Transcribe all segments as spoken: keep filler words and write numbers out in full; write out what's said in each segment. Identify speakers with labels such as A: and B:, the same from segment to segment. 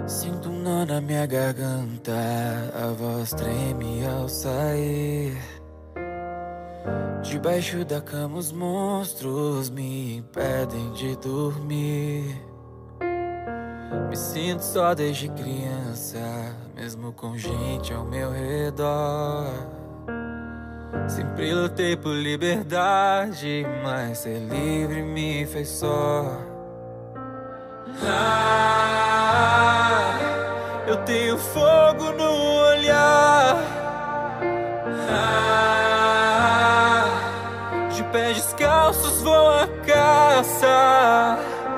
A: Sinto um nó na minha garganta, a voz treme ao sair. Debaixo da cama os monstros me impedem de dormir. Me sinto só desde criança, mesmo com gente ao meu redor. Sempre lutei por liberdade, mas ser livre me fez só. Ah, eu tenho fogo no olhar. Ah, de pés descalços vou à caça.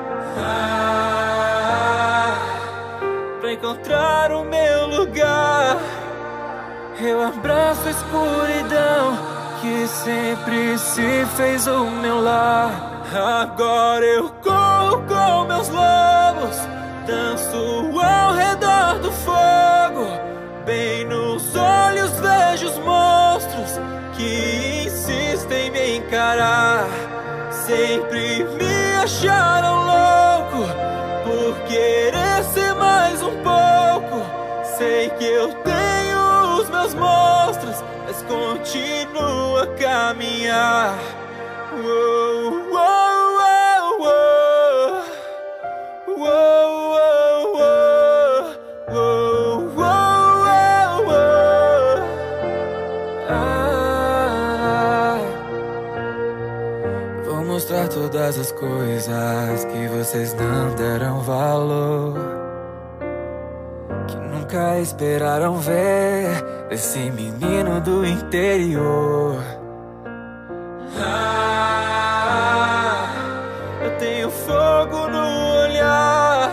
A: Ah, pra encontrar o meu lugar. Eu abraço a escuridão que sempre se fez o meu lar. Agora eu corro com meus lobos, danço ao redor do fogo. Bem nos olhos vejo os monstros que insistem em me encarar. Sempre me acharam louco por querer ser mais um pouco. Sei que eu tenho os meus monstros, mas continuo a caminhar. Uou, uou, uou, uou, uou, uou, uou, uou. Ah, vou mostrar todas as coisas que vocês não deram valor, que nunca esperaram ver esse menino do interior. Ah, eu tenho fogo no olhar.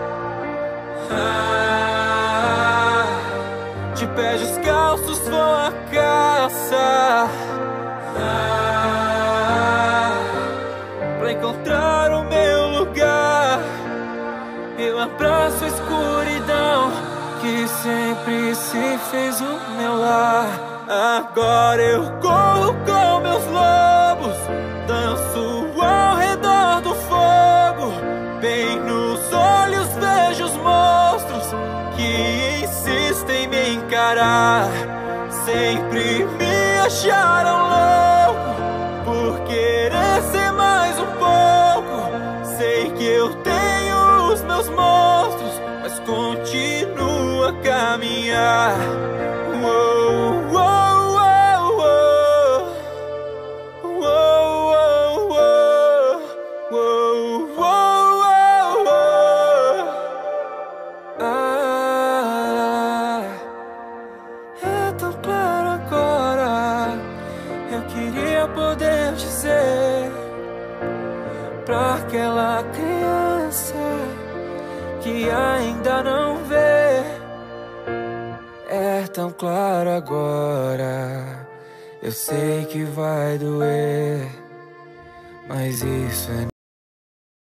A: Ah, de pés descalços vou à caça. Ah, pra encontrar o meu lugar. Eu abraço a escuridão que sempre se fez o meu lar. Agora eu corro com meus lobos, danço ao redor do fogo. Bem nos olhos vejo os monstros que insistem em me encarar. Sempre me acharam louco por querer ser mais um pouco. Sei que eu tenho os meus monstros, mas continuo a caminhar. Uou, uou. Poder dizer pra aquela criança que ainda não vê. É tão claro agora, eu sei que vai doer, mas isso é